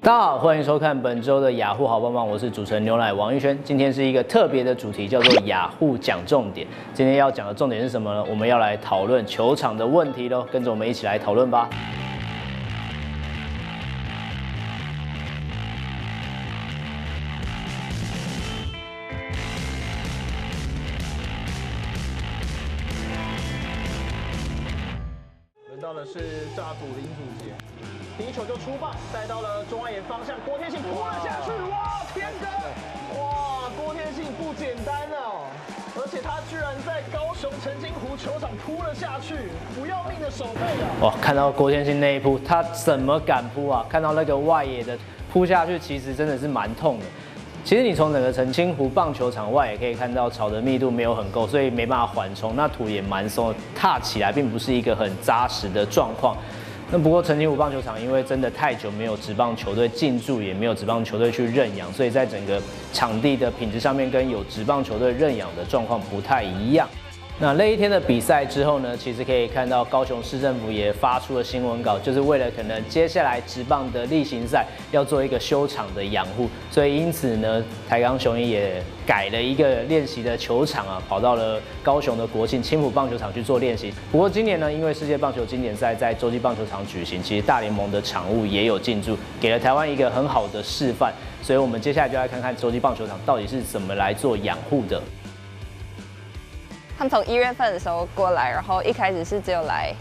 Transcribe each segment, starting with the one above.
大家好，欢迎收看本周的雅虎好棒棒，我是主持人牛奶王玉轩。今天是一个特别的主题，叫做雅虎讲重点。今天要讲的重点是什么呢？我们要来讨论球场的问题喽，跟着我们一起来讨论吧。 轮到的是炸土林祖杰。第一球就出棒，带到了中外野方向，郭天信扑了下去，哇，天哥，哇，郭天信不简单哦，而且他居然在高雄澄清湖球场扑了下去，不要命的手背啊！ 哇，看到郭天信那一扑，他怎么敢扑啊？看到那个外野的扑下去，其实真的是蛮痛的。其实你从整个澄清湖棒球场外也可以看到草的密度没有很够，所以没办法缓冲，那土也蛮松，踏起来并不是一个很扎实的状况。那不过澄清湖棒球场因为真的太久没有职棒球队进驻，也没有职棒球队去认养，所以在整个场地的品质上面跟有职棒球队认养的状况不太一样。那一天的比赛之后呢，其实可以看到高雄市政府也发出了新闻稿，就是为了可能接下来职棒的例行赛要做一个休场的养护，所以因此呢，台钢雄鹰也改了一个练习的球场啊，跑到了高雄的国庆青埔棒球场去做练习。不过今年呢，因为世界棒球经典赛在洲际棒球场举行，其实大联盟的场务也有进驻，给了台湾一个很好的示范。所以我们接下来就来看看洲际棒球场到底是怎么来做养护的。 他们从1月份的时候过来，然后一开始是只有来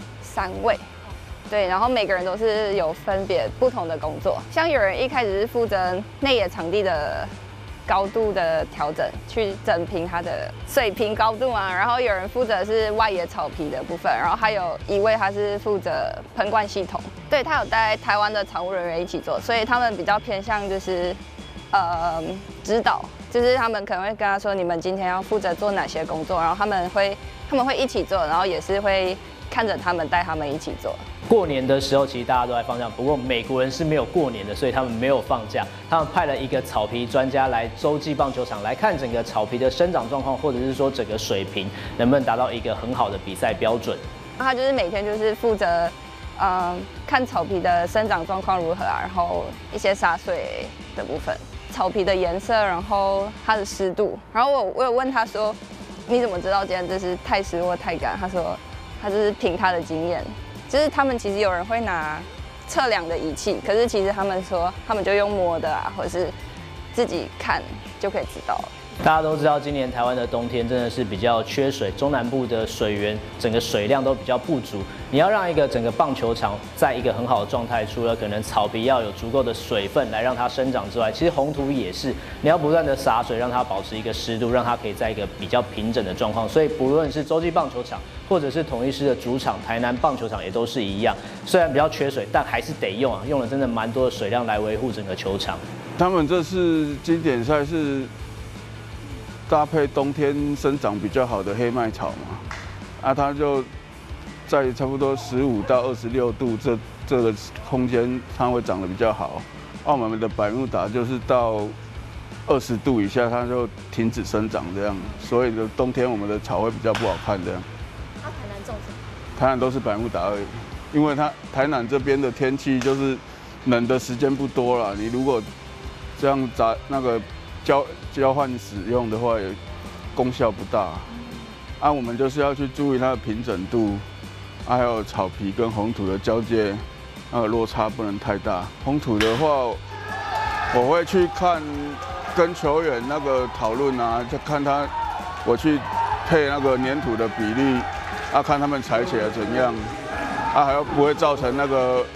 3位，对，然后每个人都是有分别不同的工作。像有人一开始是负责内野场地的高度的调整，去整平它的水平高度啊，然后有人负责是外野草皮的部分，然后还有一位他是负责喷灌系统，对他有带台湾的场务人员一起做，所以他们比较偏向就是指导。就是他们可能会跟他说，你们今天要负责做哪些工作，然后他们会一起做，然后也是会看着他们带他们一起做。 过年的时候，其实大家都在放假，不过美国人是没有过年的，所以他们没有放假。他们派了一个草皮专家来洲际棒球场来看整个草皮的生长状况，或者是说整个水平能不能达到一个很好的比赛标准。 他就是每天就是负责看草皮的生长状况如何啊，然后一些洒水的部分。草皮的颜色，然后它的湿度，然后我有问他说，你怎么知道今天这是太湿或太干？他说他就是凭他的经验，就是他们其实有人会拿测量的仪器，可是其实他们说他们就用摸的啊，或者是自己看就可以知道了。 大家都知道，今年台湾的冬天真的是比较缺水，中南部的水源整个水量都比较不足。你要让一个整个棒球场在一个很好的状态，除了可能草皮要有足够的水分来让它生长之外，其实红土也是，你要不断的洒水，让它保持一个湿度，让它可以在一个比较平整的状况。所以不论是洲际棒球场，或者是统一狮的主场台南棒球场也都是一样，虽然比较缺水，但还是得用啊，用了真的蛮多的水量来维护整个球场。 他们这次经典赛是搭配冬天生长比较好的黑麦草嘛，它就在差不多15到26度这个空间，它会长得比较好。澳门的百慕达就是到20度以下，它就停止生长这样，所以的冬天我们的草会比较不好看这样。 台南种什么？ 台南都是百慕达而已，因为台南这边的天气就是冷的时间不多了，你如果这样那个交换使用的话，也功效不大。我们就是要去注意它的平整度，还有草皮跟红土的交界，那个落差不能太大。红土的话，我会去看跟球员那个讨论啊，就看我去配那个粘土的比例，看他们踩起来怎样，还要不会造成那个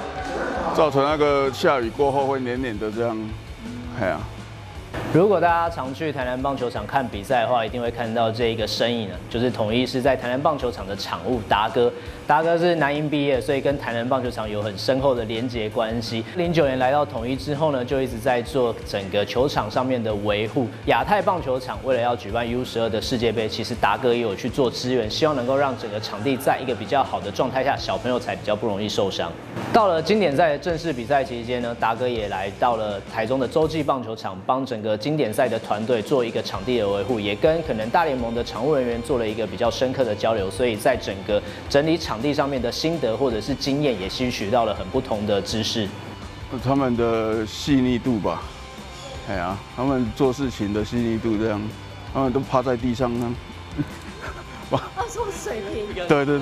下雨过后会黏黏的这样，哎呀。 如果大家常去台南棒球场看比赛的话，一定会看到这一个身影呢，就是统一狮在台南棒球场的场务达哥。达哥是南英毕业，所以跟台南棒球场有很深厚的连结关系。09年来到统一之后呢，就一直在做整个球场上面的维护。亚太棒球场为了要举办 U12的世界杯，其实达哥也有去做支援，希望能够让整个场地在一个比较好的状态下，小朋友才比较不容易受伤。到了经典赛的正式比赛期间呢，达哥也来到了台中的洲际棒球场，帮整个经典赛的团队做一个场地的维护，也跟可能大联盟的场务人员做了一个比较深刻的交流，所以在整个整理场地上面的心得或者是经验，也吸取到了很不同的知识。 他们的细腻度吧，哎呀，他们做事情的细腻度这样，他们都趴在地上呢。 说水平。 对，一个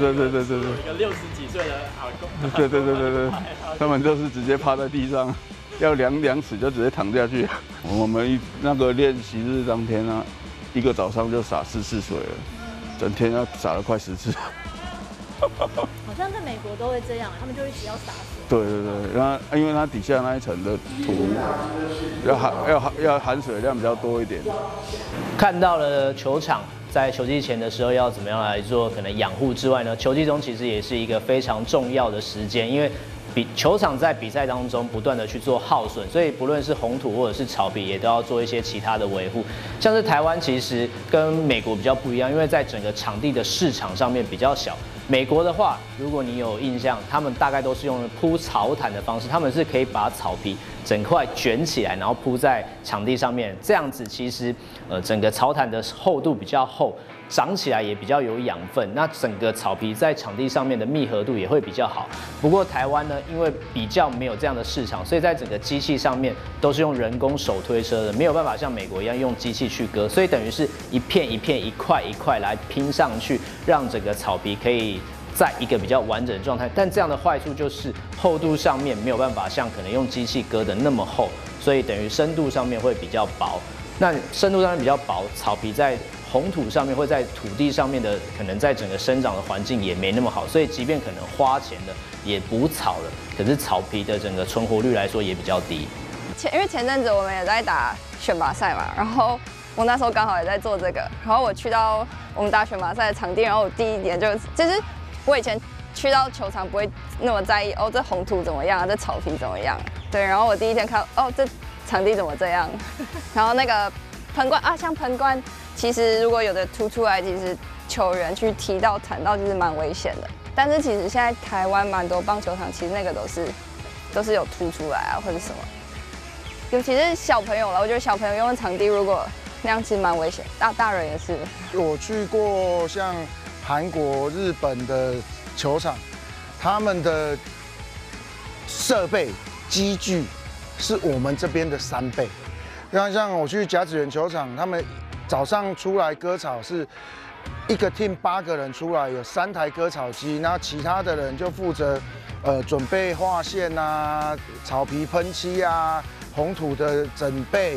60几岁的阿公。 对，他们都是直接趴在地上，要量尺就直接躺下去。我们那个练习日当天啊，一个早上就洒4次水了，整天要洒了快10次。 好像在美国都会这样，他们就一直要洒水。 对，那因为它底下那一层的土要含水量比较多一点。 看到了球场在球季前的时候要怎么样来做可能养护之外呢，球季中其实也是一个非常重要的时间，因为球场在比赛当中不断的去做耗损，所以不论是红土或者是草皮，也都要做一些其他的维护。像是台湾其实跟美国比较不一样，因为在整个场地的市场上面比较小。美国的话，如果你有印象，他们大概都是用铺草毯的方式，他们是可以把草皮整块卷起来，然后铺在场地上面，这样子其实整个草毯的厚度比较厚，长起来也比较有养分，那整个草皮在场地上面的密合度也会比较好。不过台湾呢，因为比较没有这样的市场，所以在整个机器上面都是用人工手推车的，没有办法像美国一样用机器去割，所以等于是一片一片、一块一块来拼上去，让整个草皮可以在一个比较完整的状态。但这样的坏处就是厚度上面没有办法像可能用机器割的那么厚，所以等于深度上面会比较薄。那深度上面比较薄，草皮在红土上面或在土地上面的，可能在整个生长的环境也没那么好，所以即便可能花钱的也补草了，可是草皮的整个存活率来说也比较低。 因为前阵子我们也在打选拔赛嘛，然后我那时候刚好也在做这个，然后我去到我们打选拔赛的场地，然后我第一点就是我以前去到球场不会那么在意这红土怎么样，这草皮怎么样，对，然后我第一天看这场地怎么这样，然后那个喷灌像喷灌。其实如果有的凸出来，其实球员去踢到弹到就是蛮危险的。但是其实现在台湾蛮多棒球场，其实那个都是有凸出来啊，或者什么。尤其是小朋友了，我觉得小朋友用的场地如果那样其实蛮危险，大人也是。 我去过像韩国、日本的球场，他们的设备机具是我们这边的3倍。像我去甲子园球场，他们早上出来割草是一个 team 8个人出来，有3台割草机，然后其他的人就负责准备划线啊、草皮喷漆啊、红土的准备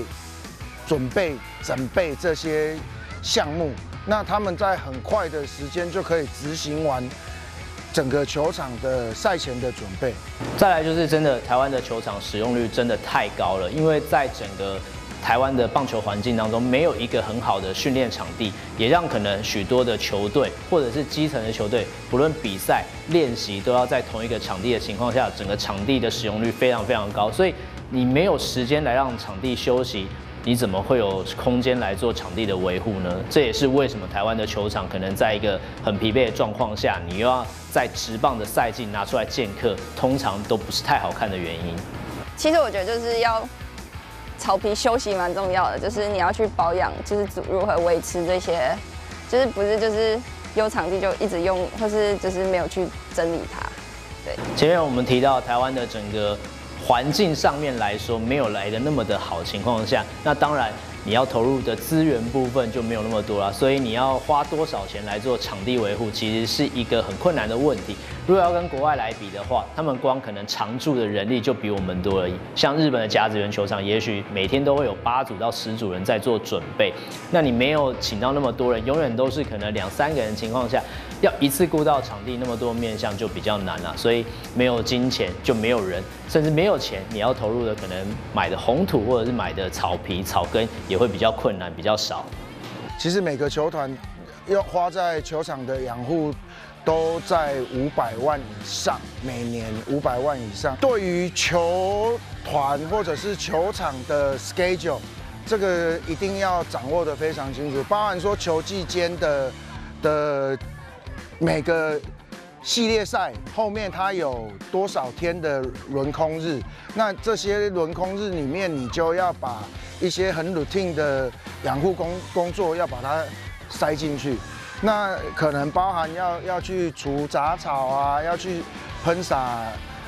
这些项目。那他们在很快的时间就可以执行完整个球场的赛前的准备。 再来就是真的台湾的球场使用率真的太高了，因为在整个台湾的棒球环境当中，没有一个很好的训练场地，也让可能许多的球队或者是基层的球队，不论比赛、练习都要在同一个场地的情况下，整个场地的使用率非常非常高，所以你没有时间来让场地休息，你怎么会有空间来做场地的维护呢？这也是为什么台湾的球场可能在一个很疲惫的状况下，你又要在职棒的赛季拿出来见客，通常都不是太好看的原因。 其实我觉得就是要草皮休息蛮重要的，就是你要去保养，就是如何维持这些，就是不是就是有场地就一直用，或是就是没有去整理它。对， 前面我们提到台湾的整个环境上面来说没有来的那么的好的情况下，那当然你要投入的资源部分就没有那么多了，所以你要花多少钱来做场地维护，其实是一个很困难的问题。如果要跟国外来比的话，他们光可能常驻的人力就比我们多而已。像日本的甲子园球场，也许每天都会有8组到10组人在做准备，那你没有请到那么多人，永远都是可能2、3个人的情况下，要一次顾到场地那么多面向就比较难了。所以没有金钱就没有人，甚至没有钱，你要投入的可能买的红土或者是买的草皮、草根也会比较困难，比较少。 其实每个球团要花在球场的养护都在500万以上，每年500万以上。对于球团或者是球场的 schedule， 这个一定要掌握得非常清楚，包含说球季间的每个系列赛后面它有多少天的轮空日，那这些轮空日里面，你就要把一些很 routine 的养护工作要把它塞进去。那可能包含要去除杂草啊，要去喷洒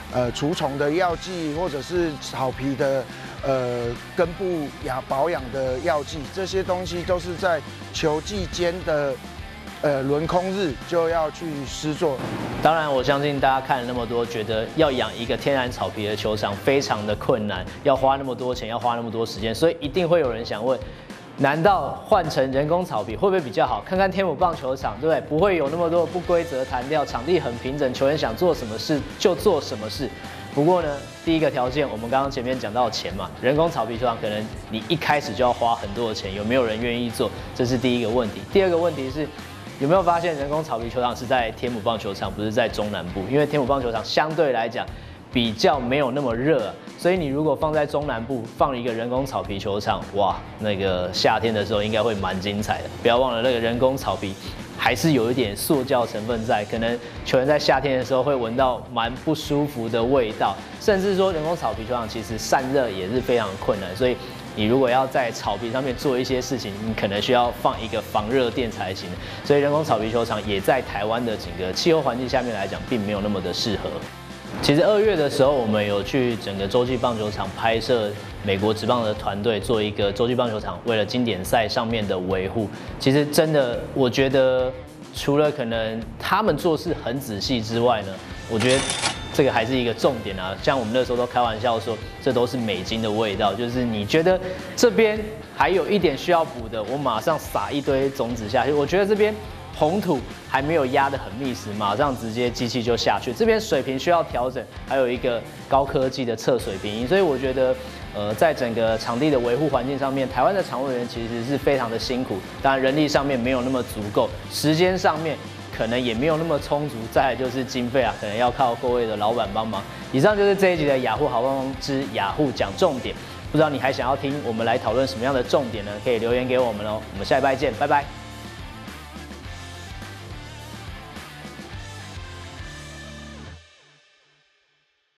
除虫的药剂，或者是草皮的根部保养的药剂，这些东西都是在球季间的轮空日就要去施作。 当然，我相信大家看了那么多，觉得要养一个天然草皮的球场非常的困难，要花那么多钱，要花那么多时间，所以一定会有人想问。难道换成人工草皮会不会比较好？看看天母棒球场，对不对？不会有那么多不规则弹跳，场地很平整，球员想做什么事就做什么事。不过呢，第一个条件，我们刚刚前面讲到钱嘛，人工草皮球场可能你一开始就要花很多的钱，有没有人愿意做？这是第一个问题。第二个问题是，有没有发现人工草皮球场是在天母棒球场，不是在中南部？因为天母棒球场相对来讲比较没有那么热啊。所以你如果放在中南部放一个人工草皮球场，哇，那个夏天的时候应该会蛮精彩的。不要忘了那个人工草皮还是有一点塑胶成分在，可能球员在夏天的时候会闻到蛮不舒服的味道，甚至说人工草皮球场其实散热也是非常困难。所以你如果要在草皮上面做一些事情，你可能需要放一个防热垫才行。所以人工草皮球场也在台湾的整个气候环境下面来讲，并没有那么的适合。其实2月的时候，我们有去整个洲际棒球场拍摄美国职棒的团队做一个洲际棒球场为了经典赛上面的维护。其实真的，我觉得除了可能他们做事很仔细之外呢，我觉得这个还是一个重点啊。像我们那时候都开玩笑说，这都是美金的味道，就是你觉得这边还有一点需要补的，我马上撒一堆种子下去。我觉得这边红土还没有压得很密实，马上直接机器就下去。这边水平需要调整，还有一个高科技的测水平仪，所以我觉得，在整个场地的维护环境上面，台湾的场务人员其实是非常的辛苦。当然人力上面没有那么足够，时间上面可能也没有那么充足。再来就是经费啊，可能要靠各位的老板帮忙。以上就是这一集的雅虎好帮忙之雅虎讲重点。不知道你还想要听我们来讨论什么样的重点呢？可以留言给我们哦。我们下礼拜见，拜拜。